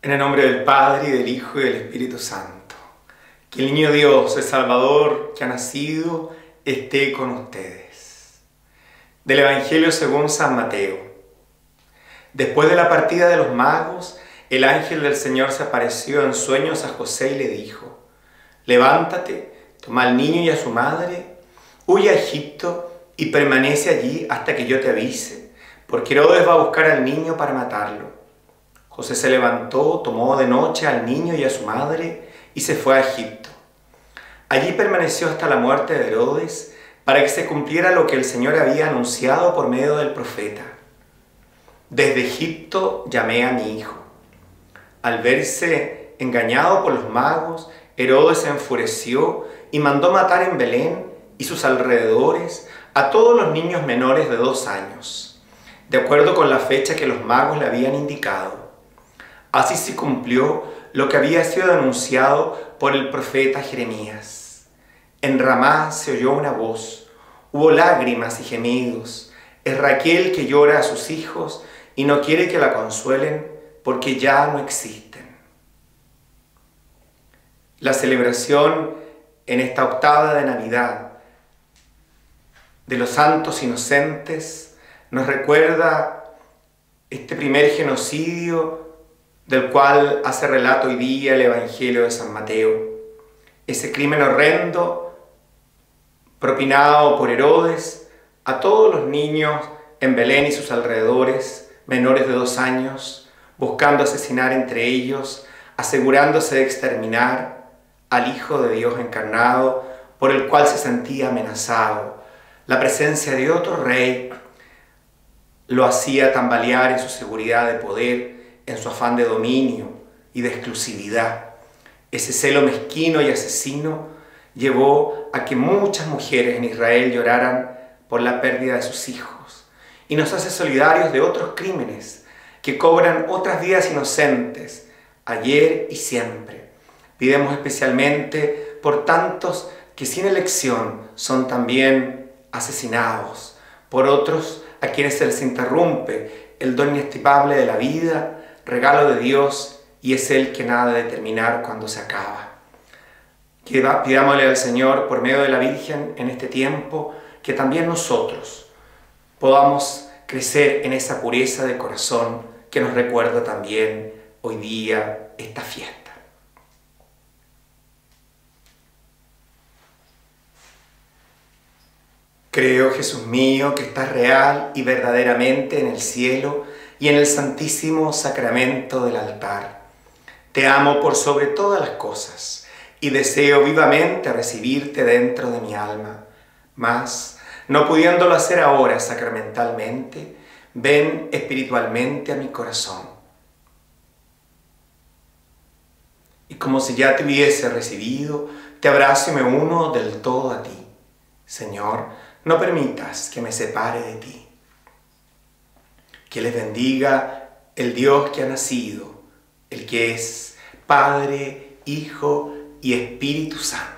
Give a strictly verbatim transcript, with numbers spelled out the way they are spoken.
En el nombre del Padre, y del Hijo, y del Espíritu Santo. Que el niño Dios, el Salvador que ha nacido, esté con ustedes. Del Evangelio según San Mateo. Después de la partida de los magos, el ángel del Señor se apareció en sueños a José y le dijo: levántate, toma al niño y a su madre, huye a Egipto y permanece allí hasta que yo te avise, porque Herodes va a buscar al niño para matarlo. José se levantó, tomó de noche al niño y a su madre y se fue a Egipto. Allí permaneció hasta la muerte de Herodes, para que se cumpliera lo que el Señor había anunciado por medio del profeta: desde Egipto llamé a mi hijo. Al verse engañado por los magos, Herodes se enfureció y mandó matar en Belén y sus alrededores a todos los niños menores de dos años, de acuerdo con la fecha que los magos le habían indicado. Así se cumplió lo que había sido anunciado por el profeta Jeremías. En Ramá se oyó una voz, hubo lágrimas y gemidos. Es Raquel que llora a sus hijos y no quiere que la consuelen porque ya no existen. La celebración en esta octava de Navidad de los santos inocentes nos recuerda este primer genocidio del cual hace relato hoy día el Evangelio de San Mateo. Ese crimen horrendo propinado por Herodes a todos los niños en Belén y sus alrededores, menores de dos años, buscando asesinar entre ellos, asegurándose de exterminar al Hijo de Dios encarnado, por el cual se sentía amenazado. La presencia de otro rey lo hacía tambalear en su seguridad de poder, en su afán de dominio y de exclusividad. Ese celo mezquino y asesino llevó a que muchas mujeres en Israel lloraran por la pérdida de sus hijos, y nos hace solidarios de otros crímenes que cobran otras vidas inocentes, ayer y siempre. Pidemos especialmente por tantos que sin elección son también asesinados, por otros a quienes se les interrumpe el don inestimable de la vida, regalo de Dios, y es Él que nada de determinar cuando se acaba. Que pidámosle al Señor, por medio de la Virgen, en este tiempo, que también nosotros podamos crecer en esa pureza de corazón que nos recuerda también hoy día esta fiesta. Creo, Jesús mío, que estás real y verdaderamente en el cielo y en el santísimo sacramento del altar. Te amo por sobre todas las cosas y deseo vivamente recibirte dentro de mi alma. Mas, no pudiéndolo hacer ahora sacramentalmente, ven espiritualmente a mi corazón. Y como si ya te hubiese recibido, te abrazo y me uno del todo a ti. Señor, no permitas que me separe de ti. Que les bendiga el Dios que ha nacido, el que es Padre, Hijo y Espíritu Santo.